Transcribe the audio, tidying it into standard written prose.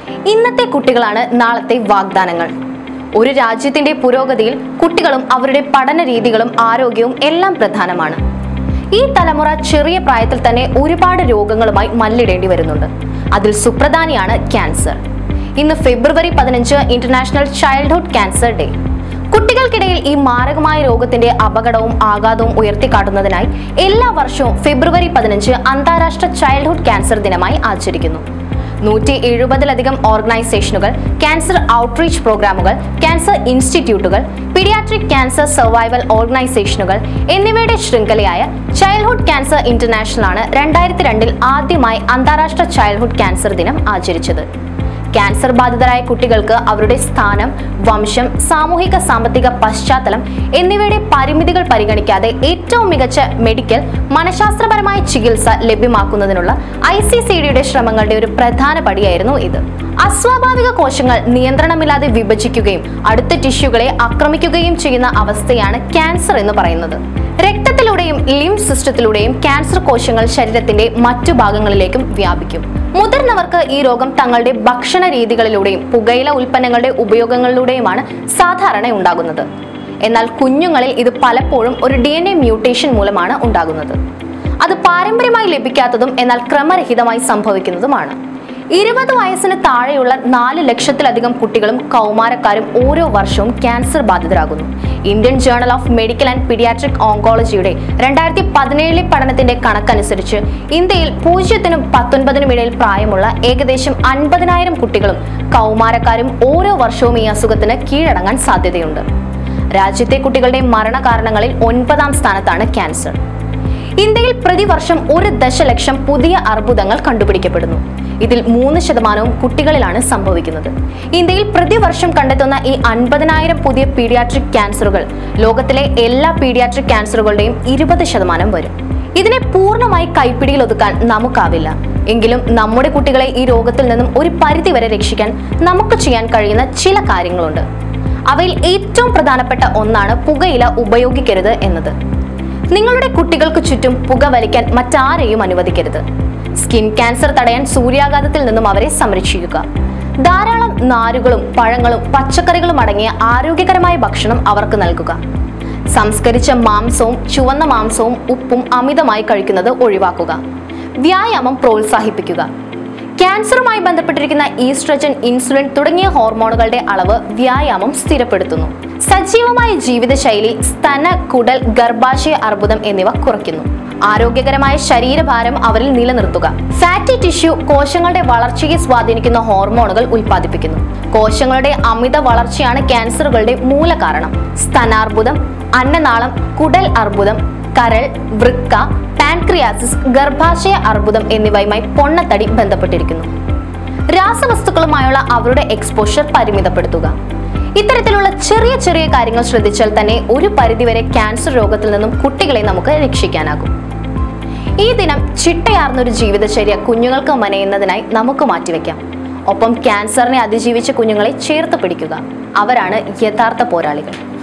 ഇന്നത്തെ കുട്ടികളാണ് നാളത്തെ വാഗ്ദാനങ്ങൾ. ഒരു രാജ്യത്തിന്റെ പുരോഗതിയിൽ കുട്ടികളും അവരുടെ പഠന രീതികളും ആരോഗ്യവും എല്ലാം പ്രധാനമാണ്. ഈ തലമുറ ചെറിയ പ്രായത്തിൽ തന്നെ ഒരുപാട് രോഗങ്ങളുമായി മല്ലിടേണ്ടി വരുന്നുണ്ട്. അതിൽ സുപ്രധാനിയാണ് ക്യാൻസർ. ഇന്ന് February 15 international childhood cancer day. കുട്ടികൾക്കിടയിൽ ഈ മാരകമായ രോഗത്തിന്റെ അപകടവും ആഘാതവും ഉയർത്തിക്കാട്ടുന്നതിനായി എല്ലാ വർഷവും ഫെബ്രുവരി 15 അന്താരാഷ്ട്ര ചൈൽഡ്ഹുഡ് ക്യാൻസർ ദിനമായി ആചരിക്കുന്നു. 170-ലധികം ഓർഗനൈസേഷനുകൾ, ക്യാൻസർ ഔട്ട്റീച്ച് പ്രോഗ്രാമുകൾ, ക്യാൻസർ ഇൻസ്റ്റിറ്റ്യൂട്ടുകൾ, പീഡിയാട്രിക് ക്യാൻസർ സർവൈവൽ ഓർഗനൈസേഷനുകൾ എന്നിവയുടെ ശൃംഖലയായ ചൈൽഡ്ഹുഡ് ക്യാൻസർ ഇന്റർനാഷണൽ ആണ് 2002 ആദ്യമായി അന്താരാഷ്ട്ര ചൈൽഡ്ഹുഡ് ക്യാൻസർ ദിനം ആചരിച്ചത്. ക്യാൻസർ ബാധിതരായ കുട്ടികൾക്ക് അവരുടെ സ്ഥാനം, വംശം, സാമൂഹിക സാമ്പത്തിക പശ്ചാത്തലം എന്നിവയുടെ പരിമിതികൾ പരിഗണിക്കാതെ ഏറ്റവും മികച്ച മെഡിക്കൽ, മനഃശാസ്ത്രപരമായ ചികിത്സ ലഭ്യമാക്കുന്നതിനുള്ള ICCDയുടെ ശ്രമങ്ങളുടെ ഒരു പ്രധാന പടിയായിരുന്നു ഇത്. അസ്വാഭാവിക കോശങ്ങൾ നിയന്ത്രണമില്ലാതെ വിഭജിക്കുകയും അടുത്ത ടിഷ്യൂകളെ ആക്രമിക്കുകയും ചെയ്യുന്ന അവസ്ഥയാണ് ക്യാൻസർ എന്ന് പറയുന്നത്. രക്തത്തിലൂടെയും ലിംഫ് സിസ്റ്റത്തിലൂടെയും ക്യാൻസർ കോശങ്ങൾ ശരീരത്തിന്റെ മറ്റു ഭാഗങ്ങളിലേക്കും വ്യാപിക്കും. മുതിർന്നവർക്ക് ഈ രോഗം തങ്ങളുടെ ഭക്ഷണ രീതികളിലൂടെയും പുകയില ഉൽപ്പന്നങ്ങളുടെ ഉപയോഗങ്ങളിലൂടെയുമാണ് സാധാരണ ഉണ്ടാകുന്നത്. എന്നാൽ കുഞ്ഞുങ്ങളിൽ ഇത് പലപ്പോഴും ഒരു DNA മ്യൂട്ടേഷൻ മൂലമാണ് ഉണ്ടാകുന്നത്. അത് പാരമ്പര്യമായി ലഭിക്കാത്തതും എന്നാൽ ക്രമരഹിതമായി സംഭവിക്കുന്നതുമാണ്. 20 വയസ്സിന് താഴെയുള്ള 4 ലക്ഷത്തിലധികം കുട്ടികളും കൗമാരക്കാരും ഓരോ വർഷവും ക്യാൻസർ ബാധിതരാകുന്നു. Indian journal of medical and paediatric ഓങ്കോളജിയുടെ 2017 പഠനത്തിന്റെ കണക്കനുസരിച്ച് ഇന്ത്യയിൽ 0-നും 19-നും ഇടയിൽ പ്രായമുള്ള ഏകദേശം 50,000 കുട്ടികളും കൗമാരക്കാരും ഓരോ വർഷവും ഈ അസുഖത്തിന് കീഴടങ്ങാൻ സാധ്യതയുണ്ട്. രാജ്യത്തെ കുട്ടികളുടെ മരണകാരണങ്ങളിൽ 9ാം സ്ഥാനത്താണ് ക്യാൻസർ. ഇന്ത്യയിൽ പ്രതിവർഷം 1 ദശലക്ഷം പുതിയ അർബുദങ്ങൾ കണ്ടുപിടിക്കപ്പെടുന്നു. ഇതിൽ 3% കുട്ടികളിലാണ് സംഭവിക്കുന്നത്. ഇന്ത്യയിൽ പ്രതിവർഷം കണ്ടെത്തുന്ന ഈ 50,000 പുതിയ പീഡിയാട്രിക് ക്യാൻസറുകൾ ലോകത്തിലെ എല്ലാ പീഡിയാട്രിക് ക്യാൻസറുകളുടെയും 20% വരും. ഇതിനെ പൂർണ്ണമായി കൈപ്പിടിയിൽ ഒതുക്കാൻ നമുക്കാവില്ല. എങ്കിലും നമ്മുടെ കുട്ടികളെ ഈ രോഗത്തിൽ നിന്നും ഒരു പരിധിവരെ രക്ഷിക്കാൻ നമുക്ക് ചെയ്യാൻ കഴിയുന്ന ചില കാര്യങ്ങളുണ്ട്. അവയിൽ ഏറ്റവും പ്രധാനപ്പെട്ട ഒന്നാണ് പുകയില ഉപയോഗിക്കരുത് എന്നത്. നിങ്ങളുടെ കുട്ടികൾക്ക് ചുറ്റും പുക വലിക്കാൻ മറ്റാരെയും അനുവദിക്കരുത്. സ്കിൻ ക്യാൻസർ തടയാൻ സൂര്യാഘാതത്തിൽ നിന്നും അവരെ സംരക്ഷിക്കുക. ധാരാളം നാരുകളും പഴങ്ങളും പച്ചക്കറികളും അടങ്ങിയ ആരോഗ്യകരമായ ഭക്ഷണം അവർക്ക് നൽകുക. സംസ്കരിച്ച മാംസവും ചുവന്ന മാംസവും ഉപ്പും അമിതമായി കഴിക്കുന്നത് ഒഴിവാക്കുക. വ്യായാമം പ്രോത്സാഹിപ്പിക്കുക. ക്യാൻസറുമായി ബന്ധപ്പെട്ടിരിക്കുന്ന ഈസ്ട്രജൻ, ഇൻസുലിൻ തുടങ്ങിയ ഹോർമോണുകളുടെ അളവ് വ്യായാമം സ്ഥിരപ്പെടുത്തുന്നു. സജീവമായ ജീവിതശൈലി സ്തന, കുടൽ, ഗർഭാശയ അർബുദം എന്നിവ കുറയ്ക്കുന്നു. ആരോഗ്യകരമായ ശരീരഭാരം അവരിൽ നിലനിർത്തുക. ഫാറ്റി ടിഷ്യൂ കോശങ്ങളുടെ വളർച്ചയെ സ്വാധീനിക്കുന്ന ഹോർമോണുകൾ ഉൽപ്പാദിപ്പിക്കുന്നു. കോശങ്ങളുടെ അമിത വളർച്ചയാണ് ക്യാൻസറുകളുടെ മൂലകാരണം. സ്തനാർബുദം, അന്നനാളം, കുടൽ അർബുദം, കരൾ, വൃക്ക, പാൻക്രിയാസിസ്, ഗർഭാശയ അർബുദം എന്നിവയുമായി പൊണ്ണത്തടി ബന്ധപ്പെട്ടിരിക്കുന്നു. രാസവസ്തുക്കളുമായുള്ള അവരുടെ എക്സ്പോഷർ പരിമിതപ്പെടുത്തുക. ഇത്തരത്തിലുള്ള ചെറിയ ചെറിയ കാര്യങ്ങൾ ശ്രദ്ധിച്ചാൽ തന്നെ ഒരു പരിധിവരെ ക്യാൻസർ രോഗത്തിൽ നിന്നും കുട്ടികളെ നമുക്ക് രക്ഷിക്കാനാകും. ഈ ദിനം ചിട്ടയാർന്നൊരു ജീവിതചര്യ കുഞ്ഞുങ്ങൾക്ക് മനയുന്നതിനായി നമുക്ക് മാറ്റിവെക്കാം. ഒപ്പം ക്യാൻസറിനെ അതിജീവിച്ച കുഞ്ഞുങ്ങളെ ചേർത്ത് പിടിക്കുക. അവരാണ് യഥാർത്ഥ പോരാളികൾ.